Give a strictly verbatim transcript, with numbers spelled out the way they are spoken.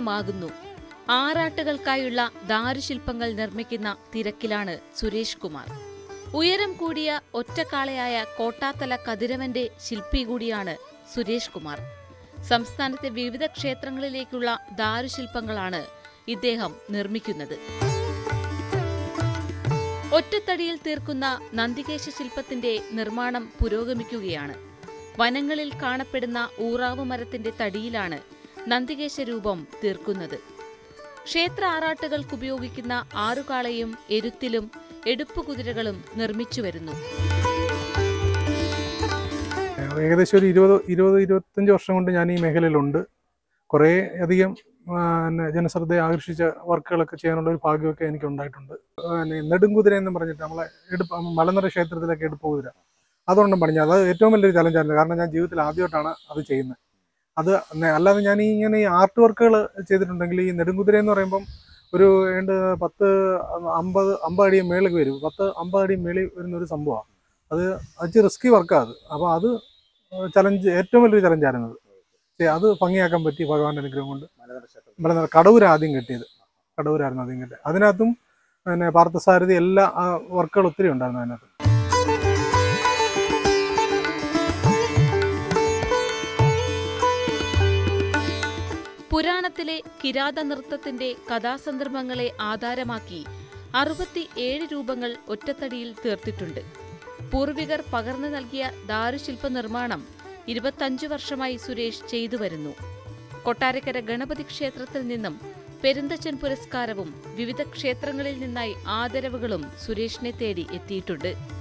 നിർമ്മാണമാകുന്നു. ആറാട്ടുകൾക്കായുള്ള ദാരുശില്പങ്ങൾ നിർമ്മിക്കുന്ന തിരക്കിലാണ് സുരേഷ് കുമാർ. ഉയരം കൂടിയ ഒറ്റക്കാളയായ കോട്ടാത്തല കതിരവന്റെ ശില്പി കൂടിയാണ് സുരേഷ് കുമാർ. സംസ്ഥാനത്തെ വിവിധ ക്ഷേത്രങ്ങളിലേക്കുള്ള ദാരുശില്പങ്ങളാണ് ഇദ്ദേഹം നിർമ്മിക്കുന്നത്. ഒറ്റത്തടിയിൽ തീർക്കുന്ന നന്ദികേശ ശില്പത്തിന്റെ നിർമ്മാണം പുരോഗമിക്കുകയാണ്. വനങ്ങളിൽ കാണപ്പെടുന്ന ഊറാവ് മരത്തിന്റെ തടിയിലാണ് നന്ദികേശ രൂപം തീർക്കുന്നത്. ക്ഷേത്ര ആറാട്ടുകൾക്കുപയോഗിക്കുന്ന ആറുകാളയും എരുത്തിലും എടുപ്പുകുതിരകളും നിർമ്മിച്ചു വരുന്നു. ഏകദേശം ഒരു ഇരുപത് ഇരുപത് ഇരുപത്തഞ്ച് വർഷം കൊണ്ട് ഞാൻ ഈ മേഖലയിലുണ്ട്. കുറേ അധികം ജനശ്രദ്ധയെ ആകർഷിച്ച വർക്കുകളൊക്കെ ചെയ്യാനുള്ള ഒരു ഭാഗ്യമൊക്കെ എനിക്ക് ഉണ്ടായിട്ടുണ്ട്. നെടുങ്കുതിര എന്ന് പറഞ്ഞിട്ട് നമ്മളെ എടുപ്പ് മലനിര ക്ഷേത്രത്തിലൊക്കെ എടുപ്പുകുതിര അതുകൊണ്ടും പണിഞ്ഞ അത് ഏറ്റവും വലിയൊരു ചലഞ്ചായിരുന്നു. കാരണം ഞാൻ ജീവിതത്തിൽ ആദ്യമായിട്ടാണ് അത് ചെയ്യുന്നത്. അത് അല്ലാതെ ഞാൻ ഈ ഇങ്ങനെ ഈ ആർട്ട് വർക്കുകൾ ചെയ്തിട്ടുണ്ടെങ്കിൽ ഈ നെടുങ്കുതിര എന്ന് പറയുമ്പം ഒരു ഏണ്ട് പത്ത് അമ്പത് അമ്പത് അടി മേളിൽ വരും. പത്ത് അമ്പത് അടി മേളിൽ വരുന്ന ഒരു സംഭവമാണ്. അത് അച്ച് റിസ്കി വർക്കാണ് അത്. അപ്പോൾ അത് ചലഞ്ച് ഏറ്റവും വലിയൊരു ചലഞ്ചായിരുന്നത്. അത് ഭംഗിയാക്കാൻ പറ്റി ഭഗവാന്റെ അനുഗ്രഹം കൊണ്ട്. മലനിര കടവൂർ ആദ്യം കെട്ടിയത് കടവൂരായിരുന്നു ആദ്യം കെട്ടിയത്. അതിനകത്തും പിന്നെ പാർത്ഥസാരഥി എല്ലാ വർക്കുകൾ ഒത്തിരി ഉണ്ടായിരുന്നു അതിനകത്ത്. പുരാണത്തിലെ കിരാത നൃത്തത്തിന്റെ കഥാസന്ദർഭങ്ങളെ ആധാരമാക്കി അറുപത്തി ഏഴ് രൂപങ്ങൾ ഒറ്റത്തടിയിൽ തീർത്തിട്ടുണ്ട്. പൂർവികർ പകർന്നു നൽകിയ ദാരുശില്പ നിർമ്മാണം ഇരുപത്തഞ്ചു വർഷമായി സുരേഷ് ചെയ്തു വരുന്നു. കൊട്ടാരക്കര ഗണപതി ക്ഷേത്രത്തിൽ നിന്നും പെരുന്തച്ചൻ പുരസ്കാരവും വിവിധ ക്ഷേത്രങ്ങളിൽ നിന്നായി ആദരവുകളും സുരേഷിനെ തേടി എത്തിയിട്ടുണ്ട്.